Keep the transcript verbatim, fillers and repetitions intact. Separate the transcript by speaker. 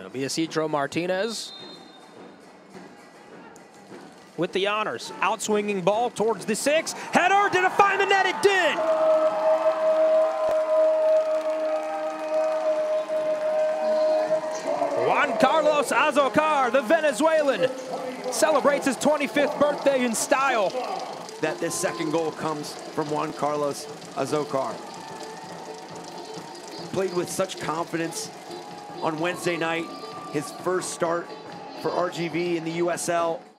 Speaker 1: It'll be Isidro Martinez with the honors. Outswinging ball towards the six. Header, did it find the net? It did! Juan Carlos Azócar, the Venezuelan, celebrates his twenty-fifth birthday in style.
Speaker 2: That this second goal comes from Juan Carlos Azócar. Played with such confidence on Wednesday night, his first start for R G V in the U S L.